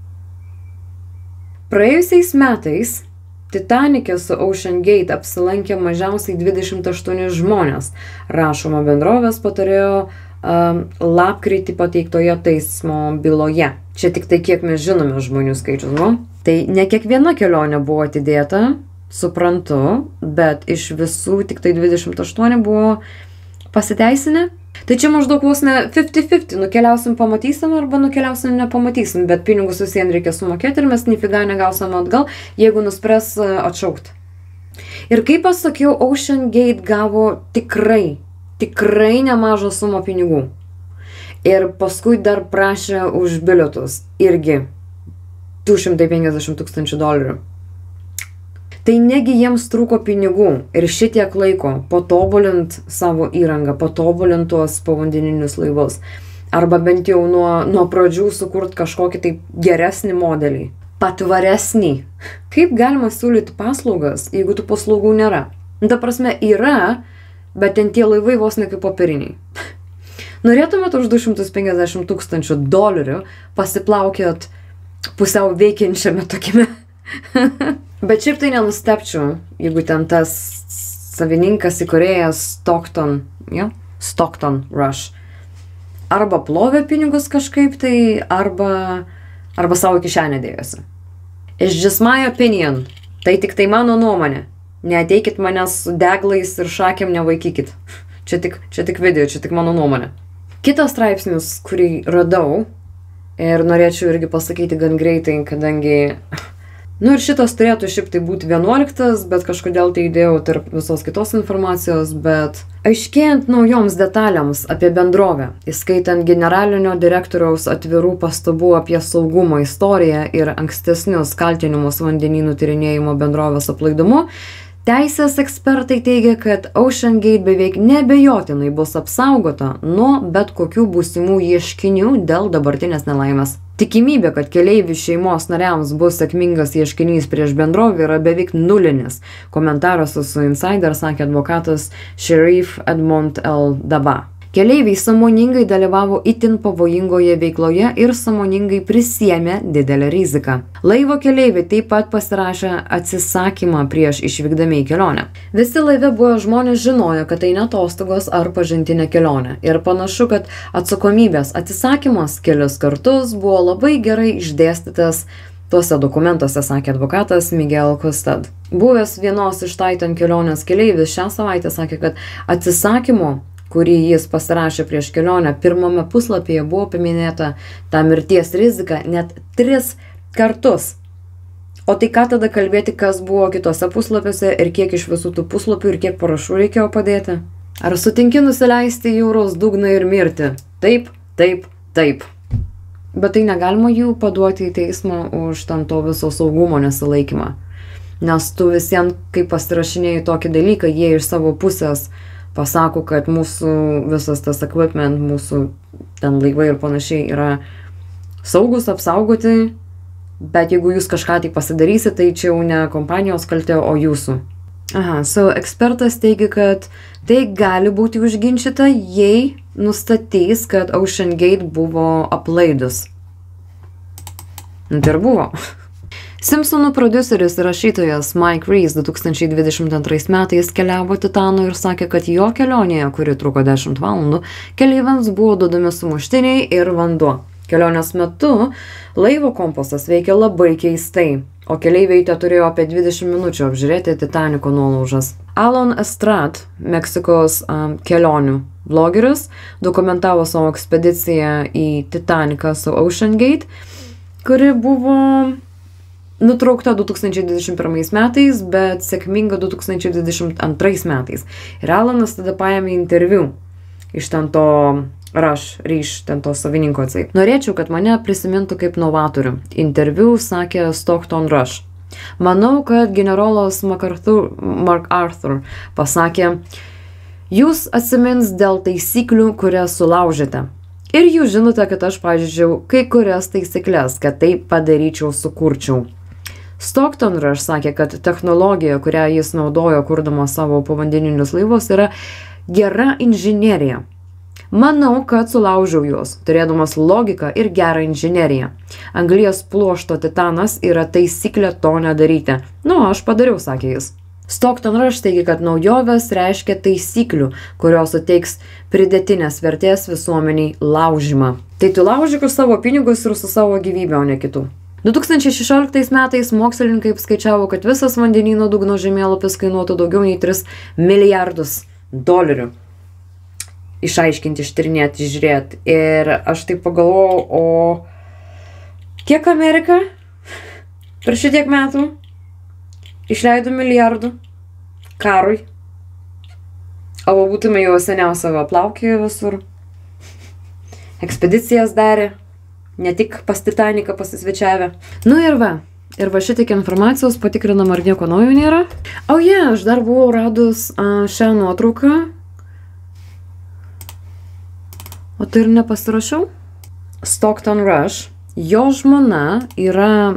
Praėjusiais metais Titanike su Ocean Gate apsilankė mažiausiai 28 žmonės, rašoma bendrovės patarėjo lapkritį pateiktoje teismo byloje. Čia tik tai kiek mes žinome žmonių skaičius, nu? Tai ne kiekviena kelionė buvo atidėta, suprantu, bet iš visų tik tai 28 buvo pasiteisinę. Tai čia maždaug vos ne 50-50, nukeliausim pamatysim arba nukeliausim nepamatysim, bet pinigus visiems reikia sumokėti ir mes nifiga negausim atgal, jeigu nuspręs atšaukti. Ir kaip aš sakiau, Ocean Gate gavo tikrai nemažą sumą pinigų. Ir paskui dar prašė už bilietus irgi $250 000. Tai negi jiems trūko pinigų ir šitiek laiko patobulint savo įrangą, patobulint tuos povandeninius laivus. Arba bent jau nuo pradžių sukurt kažkokį tai geresnį modelį, patvaresnį. Kaip galima siūlyti paslaugas, jeigu tų paslaugų nėra? Ta prasme, yra, bet ten tie laivai vos ne kaip popieriniai. Norėtumėt už $250 000 pasiplaukėt pusiau veikiančiame tokiame. Bet šiaip tai nenustepčiau, jeigu ten tas savininkas įkūrėjas Stockton Rush arba plovė pinigus kažkaip tai, arba savo kišenę dėjosi. It's just my opinion. Tai tik tai mano nuomonė. Neateikit manęs su deglais ir šakėm nevaikykit. Čia tik video, čia tik mano nuomonė. Kitas straipsnis, kurį radau ir norėčiau irgi pasakyti gan greitai, kadangi ir šitas turėtų šiaip tai būti 11, bet kažkodėl tai įdėjau tarp visos kitos informacijos, bet aiškėjant naujoms detalėms apie bendrovę, įskaitant generalinio direktoriaus atvirų pastabų apie saugumo istoriją ir ankstesnius kaltinimus vandenynų tyrinėjimo bendrovės aplaidumu, teisės ekspertai teigia, kad OceanGate beveik neabejotinai bus apsaugota nuo bet kokių būsimų ieškinių dėl dabartinės nelaimės. Tikimybė, kad keleivių šeimos nariams bus sėkmingas ieškinys prieš bendrovę yra beveik nulinis. Komentaruose su Insider sakė advokatas Sheriff Edmond L. Daba. Keleiviai sąmoningai dalyvavo itin pavojingoje veikloje ir sąmoningai prisiėmė didelę riziką. Laivo keleiviai taip pat pasirašė atsisakymą prieš išvykdami į kelionę. Visi laive buvo žmonės žinojo, kad tai ne atostogos ar pažintinė kelionė. Ir panašu, kad atsakomybės atsisakymas kelis kartus buvo labai gerai išdėstytas tuose dokumentuose, sakė advokatas Miguel Costad. Buvęs vienos iš Titan kelionės keleivis šią savaitę sakė, kad atsisakymo, kurį jis pasirašė prieš kelionę, pirmame puslapyje buvo paminėta ta mirties rizika net 3 kartus. O tai ką tada kalbėti, kas buvo kitose puslapiuose ir kiek iš visų tų puslapių ir kiek parašų reikėjo padėti? Ar sutinki nusileisti jūros dugną ir mirti? Taip, taip, taip. Bet tai negalima jų paduoti į teismą už ten to viso saugumo nesilaikymą. Nes tu visiems, kai pasirašinėjai tokį dalyką, jie iš savo pusės pasako, kad mūsų visas tas equipment, mūsų ten laivai ir panašiai yra saugus, apsaugoti, bet jeigu jūs kažką tai pasidarysit, tai čia jau ne kompanijos kaltė, o jūsų. Ekspertas teigia, kad tai gali būti užginčyta, jei nustatys, kad OceanGate buvo aplaidus. Tai ir buvo. Simpsonų prodiuseris ir rašytojas Mike Reiss 2022 metais keliavo Titanu ir sakė, kad jo kelionėje, kuri truko 10 valandų, keleiviams buvo duodami sumuštiniai ir vanduo. Kelionės metu laivo kompasas veikia labai keistai, o keleiviai turėjo apie 20 minučių apžiūrėti Titaniko nuolaužas. Alan Estrad, Meksikos kelionių blogeris, dokumentavo savo ekspediciją į Titaniką su OceanGate, kuri buvo nutraukta 2021 metais, bet sėkminga 2022 metais. Ir Alanas tada paėmė interviu iš ten to ten to savininko atseit. Norėčiau, kad mane prisimintų kaip novatorių. Interviu sakė Stockton Rush. Manau, kad generolas MacArthur pasakė, jūs atsimins dėl taisyklių, kurias sulaužėte. Ir jūs žinote, kad aš pažeidžiau kai kurias taisyklės, kad tai padaryčiau, sukurčiau. Stockton Rush sakė, kad technologija, kurią jis naudojo kurdamas savo povandeninius laivus, yra gera inžinerija. Manau, kad sulaužiau juos, turėdamas logiką ir gerą inžineriją. Anglies pluošto titanas yra taisyklė to nedaryti. Aš padariau, sakė jis. Stockton Rush teigia, kad naujovės reiškia taisyklių, kurios suteiks pridėtinės vertės visuomeniai laužymą. Tai tu laužyk už savo pinigus ir su savo gyvybę, o ne kitų. 2016 metais mokslininkai apskaičiavo, kad visas vandenyno dugno žemėlapis kainuotų daugiau nei $3 milijardus. Išaiškinti, ištyrinėti, žiūrėti. Ir aš taip pagalvojau, o kiek Amerika per šitiek metų išleido milijardų karui? O būtume jau seniausiai aplaukė visur. Ekspedicijas darė. Ne tik pas Titaniką pasisvečiavę. Ir va šitiek informacijos patikrinam, ar nieko naujo nėra. Aš dar buvau radus šią nuotrauką. O tai ir nepasirašiau. Stockton Rush, jo žmona yra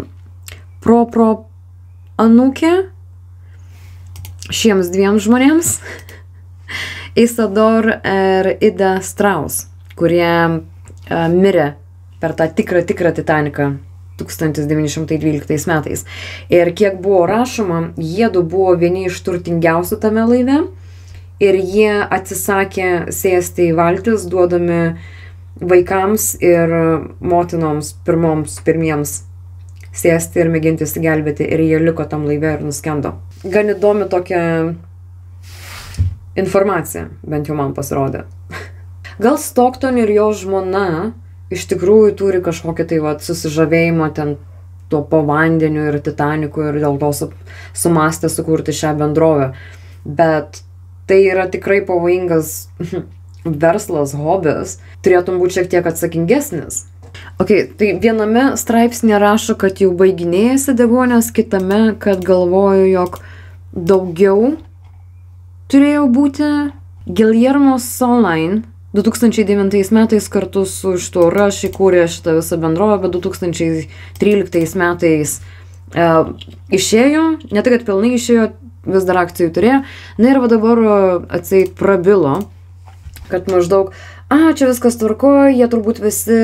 anūkė šiems dviem žmonėms. Isador ir Ida Strauss, kurie mirė per tą tikrą Titaniką 1912 metais. Ir kiek buvo rašoma, jiedu buvo vieni iš turtingiausių tame laive ir jie atsisakė sėsti į valtis, duodami vaikams ir motinoms pirmiems sėsti ir mėginti įsigelbėti, ir jie liko tam laive ir nuskendo. Gan įdomi tokia informacija, bent jau man pasirodė. Gal Stockton ir jo žmona iš tikrųjų turi kažkokį tai susižavėjimą ten tuo po vandeniu ir Titaniku ir dėl to sumastė sukurti šią bendrovę. Bet tai yra tikrai pavojingas verslas, hobis, turėtum būti šiek tiek atsakingesnis. Ok, tai viename straipsnėje rašo, kad jau baiginėjasi deguonies, kitame, kad galvoju, jog daugiau turėjo būti. Guillermo Solnine 2009 metais kartu su šituo Rush įkūrė šitą visą bendrovę, bet 2013 metais išėjo, ne tai, kad pilnai išėjo, vis dar akcijų turėjo, na ir va dabar atseit prabilo, kad maždaug, čia viskas tvarkoja, jie turbūt visi,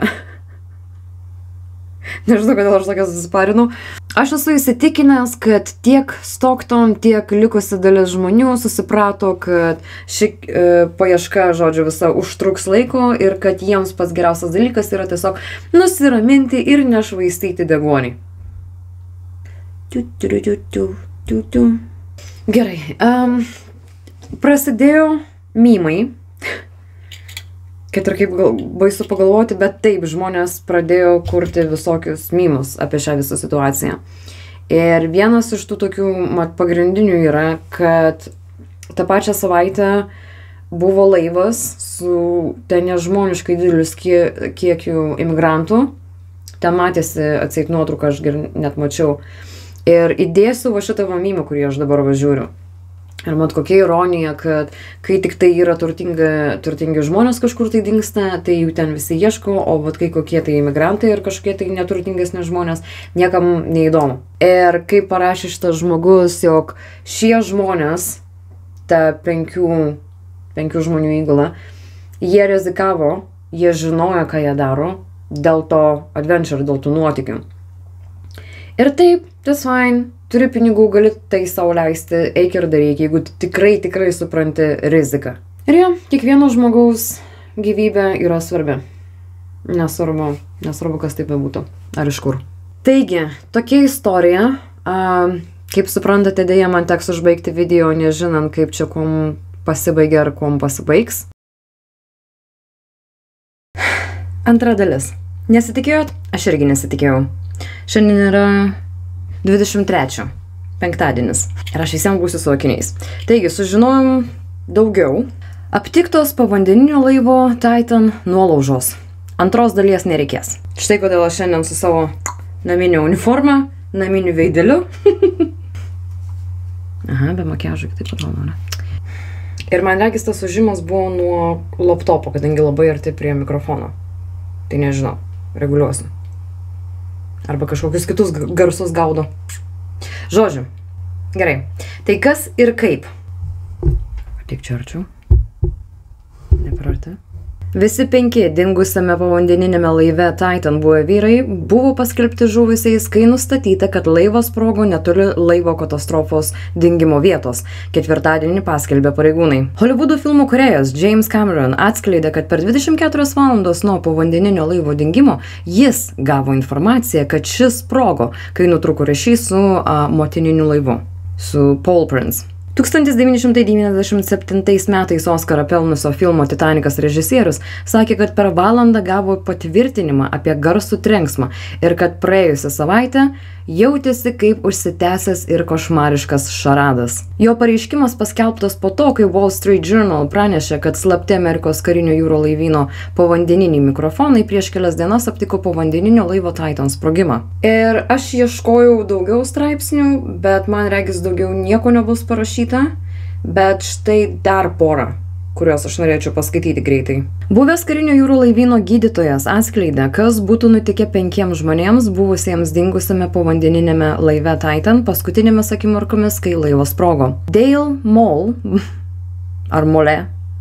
nežinau, kodėl aš tokia susiparinau. Aš esu įsitikinęs, kad tiek Stockton, tiek likusi dalis žmonių susiprato, kad ši paieška, žodžiu, visa užtruks laiko ir kad jiems pats geriausias dalykas yra tiesiog nusiraminti ir nešvaistyti deguonį. Gerai, prasidėjo mymai. Kad ir kaip baisu pagalvoti, bet taip, žmonės pradėjo kurti visokius mymus apie šią visą situaciją. Ir vienas iš tų tokių pagrindinių yra, kad tą pačią savaitę buvo laivas su ten nežmoniškai didelius kiekių imigrantų. Ten matėsi atseit nuotrauką, aš net mačiau. Ir įdėsiu va šitą mymą, kurį aš dabar važiuoju. Ir mat kokia ironija, kad kai tik tai yra turtingi žmonės kažkur tai dingsta, tai jų ten visi ieško, o vat kai kokie tai imigrantai ir kažkokie tai neturtingesni žmonės, niekam neįdomu. Ir kaip parašė šitas žmogus, jog šie žmonės, ta penkių žmonių įgula, jie rizikavo, jie žinojo, ką jie daro, dėl to adventure, dėl tų nuotykių. Ir taip, tas fine. Turi pinigų, gali tai sau leisti, eik ir daryk, jeigu tikrai supranti riziką. Ir jo, kiekvieno žmogaus gyvybė yra svarbi. Nesvarbu, kas taip būtų. Ar iš kur. Taigi, tokia istorija. Kaip suprantate, dėja man teks užbaigti video, nežinant, kaip čia kuom pasibaigia ar kuom pasibaigs. Antra dalis. Nesitikėjot? Aš irgi nesitikėjau. Šiandien yra 23. Penktadienis. Ir aš visiems būsiu su akiniais. Taigi, sužinojom daugiau. Aptiktos povandeninio laivo Titan nuolaužos. Antros dalies nereikės. Štai kodėl aš šiandien su savo naminio uniforma, naminiu veideliu. Aha, be makiažo, taip pat manau, ne? Ir man regis tas sužimas buvo nuo laptopo, kadangi labai arti prie mikrofono. Tai nežinau, reguliuosiu. Arba kažkokius kitus garsus gaudo. Žodžiu. Gerai. Tai kas ir kaip? Tik čia arčiau. Ne per arti. Visi 5 dingusiame povandeninėme laive Titan buvę vyrai buvo paskelbti žuvusiais, kai nustatyta, kad laivas sprogo netoli laivo katastrofos dingimo vietos. Ketvirtadienį paskelbė pareigūnai. Holivudo filmų kūrėjas James Cameron atskleidė, kad per 24 valandas nuo povandeninio laivo dingimo jis gavo informaciją, kad šis sprogo, kai nutrūko ryšys su motininiu laivu, su Paul Prince. 1997 metais Oskarą pelnusio filmo Titanikas režisierius sakė, kad per valandą gavo patvirtinimą apie garsų trenksmą ir kad praėjusią savaitę jautėsi kaip užsitęsęs ir košmariškas šaradas. Jo pareiškimas paskelbtas po to, kai Wall Street Journal pranešė, kad slapti Amerikos karinio jūro laivyno povandeniniai mikrofonai prieš kelias dienas aptiko povandeninio laivo Titan sprogimą. Ir aš ieškojau daugiau straipsnių, bet man regis daugiau nieko nebus parašyta, bet štai dar porą, kuriuos aš norėčiau paskaityti greitai. Buvęs karinio jūro laivyno gydytojas atskleidė, kas būtų nutikę 5 žmonėms buvusiems dingusiame povandeninėme laive Titan paskutinėmis akimirkomis, kai laivas sprogo. Dale Moll, ar Mole,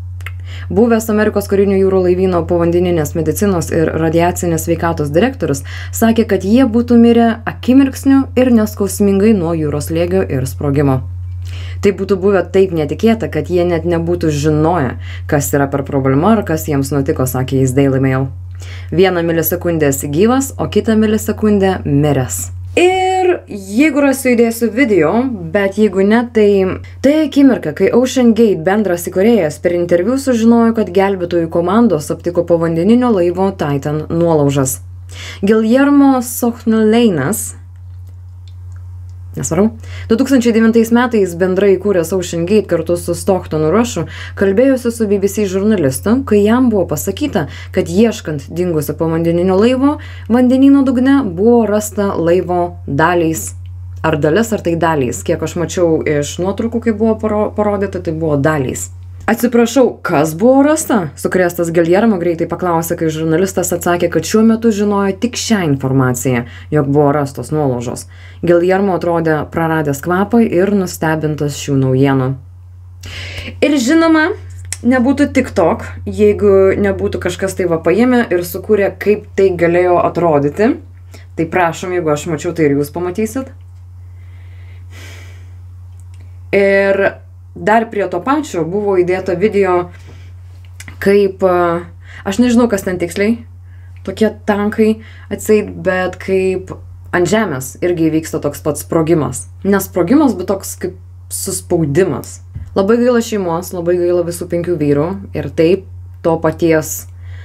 Buvęs Amerikos karinių jūrų laivyno povandeninės medicinos ir radiacinės sveikatos direktorius sakė, kad jie būtų mirę akimirksniu ir neskausmingai nuo jūros slėgio ir sprogimo. Tai būtų buvę taip netikėta, kad jie net nebūtų žinoję, kas yra per problema ar kas jiems nutiko, sakė jis Daily Mail. 1 milisekundę esi gyvas, o kitą milisekundę miręs. Ir jeigu rasiu įdėsiu video, bet jeigu ne, tai akimirka, kai Ocean Gate bendras įkūrėjas per interviu sužinojo, kad gelbėtojų komandos aptiko povandeninio laivo Titan nuolaužas. Guillermo Sochneleinas, nesvarbu, 2009 metais bendrai įkūręs Ocean Gate kartu su Stocktonu Rushu kalbėjosi su BBC žurnalistu, kai jam buvo pasakyta, kad ieškant dingusio povandeninio laivo, vandenyno dugne buvo rasta laivo dalys. Ar dalis, ar tai dalys. Kiek aš mačiau iš nuotraukų, kai buvo parodyta, tai buvo dalys. Atsiprašau, kas buvo rasta? Sukrėstas Guillermo greitai paklausė, kai žurnalistas atsakė, kad šiuo metu žinojo tik šią informaciją, jog buvo rastos nuolaužos. Guillermo atrodė praradęs kvapą ir nustebintas šių naujienų. Ir žinoma, nebūtų TikTok, jeigu nebūtų kažkas tai va paėmė ir sukūrė, kaip tai galėjo atrodyti. Tai prašom, jeigu aš mačiau, tai ir jūs pamatysit. Ir dar prie to pačio buvo įdėta video, kaip, aš nežinau, kas ten tiksliai, tokie tankai atseit, bet kaip ant žemės irgi vyksta toks pats sprogimas. Ne sprogimas, bet toks kaip suspaudimas. Labai gaila šeimos, labai gaila visų 5 vyrų ir taip to paties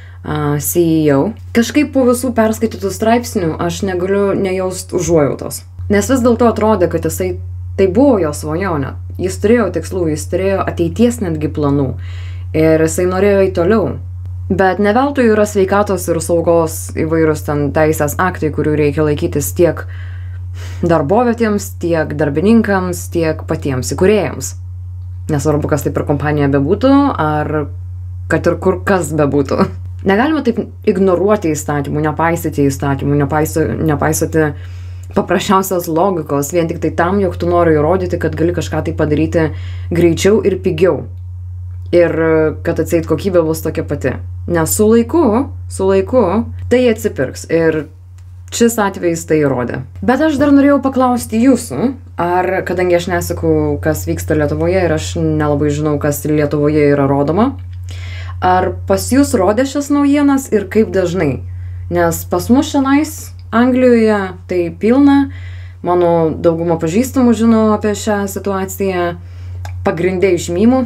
CEO. Kažkaip po visų perskaitytų straipsnių aš negaliu nejaust užuojautos. Nes vis dėlto atrodė, kad tai buvo jo svajonė. Jis turėjo tikslų, jis turėjo ateities netgi planų. Ir jisai norėjo į toliau. Bet ne veltui yra sveikatos ir saugos įvairūs ten teisės aktai, kurių reikia laikytis tiek darbovietėms, tiek darbininkams, tiek patiems įkūrėjams. Nesvarbu, kas tai per kompaniją bebūtų, ar kad ir kur kas bebūtų. Negalima taip ignoruoti įstatymų, nepaisyti įstatymų, nepaisyti paprasčiausios logikos, vien tik tai tam, jog tu nori įrodyti, kad gali kažką tai padaryti greičiau ir pigiau. Ir kad atseit kokybė bus tokia pati. Nes su laiku tai atsipirks. Ir šis atvejis tai įrodė. Bet aš dar norėjau paklausti jūsų, ar, kadangi aš nesaku, kas vyksta Lietuvoje ir aš nelabai žinau, kas Lietuvoje yra rodoma, ar pas jūs rodė šias naujienas ir kaip dažnai? Nes pas mus šiandien Anglijoje tai pilna, mano dauguma pažįstamų žino apie šią situaciją, pagrindė iš mymų,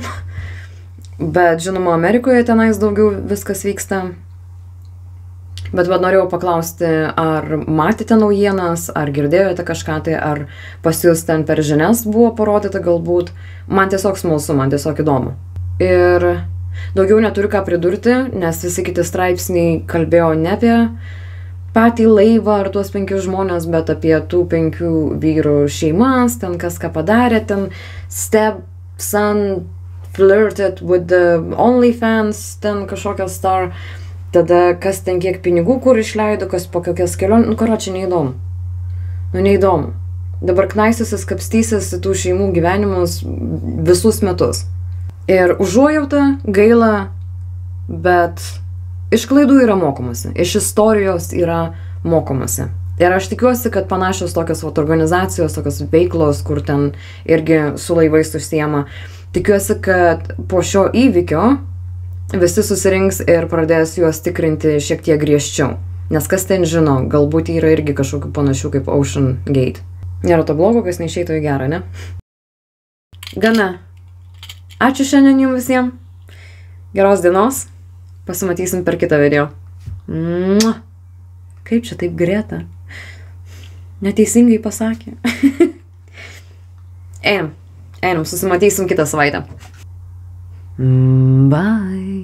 bet žinoma Amerikoje tenais daugiau viskas vyksta. Bet norėjau paklausti, ar matėte naujienas, ar girdėjote kažką tai, ar pas jūs ten per žinias buvo parodyta galbūt. Man tiesiog smalsu, man tiesiog įdomu. Ir daugiau neturiu ką pridurti, nes visi kiti straipsniai kalbėjo ne apie patį laivą ar tuos 5 žmonės, bet apie tų 5 vyrų šeimas, ten kas ką padarė, ten stepson flirted with the OnlyFans, ten kažkokia star, tada kas ten kiek pinigų kur išleido, kas po kokias kelionės, karočią, neįdomu. Neįdomu. Dabar knaisysis, kapstysis tų šeimų gyvenimus visus metus. Ir užuojauta, gaila, bet iš klaidų yra mokomasi, iš istorijos yra mokomasi. Ir aš tikiuosi, kad panašios tokios organizacijos, tokios veiklos, kur ten irgi su laivais užsiema, tikiuosi, kad po šio įvykio visi susirinks ir pradės juos tikrinti šiek tiek griežčiau. Nes kas ten žino, galbūt yra irgi kažkokių panašių kaip Ocean Gate. Nėra to blogo, kas neišeitų į gerą, ne? Gana. Ačiū šiandien jums visiems. Geros dienos. Pasimatysim per kitą video. Kaip čia taip Greta? Neteisingai pasakė. Einam, susimatysim kitą savaitę. Bye.